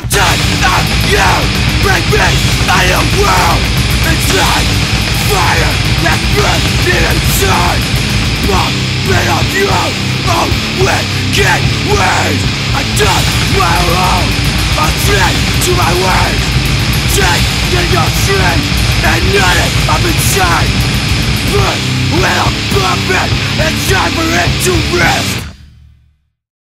I'm tired of you. Bring me a new world. It's like fire that burns deep inside. Pumping up you, oh wicked ways. I done my own. I'm free to my ways. Take in your strength and nothing up inside. But when I'm pumping, it's time for it to rest.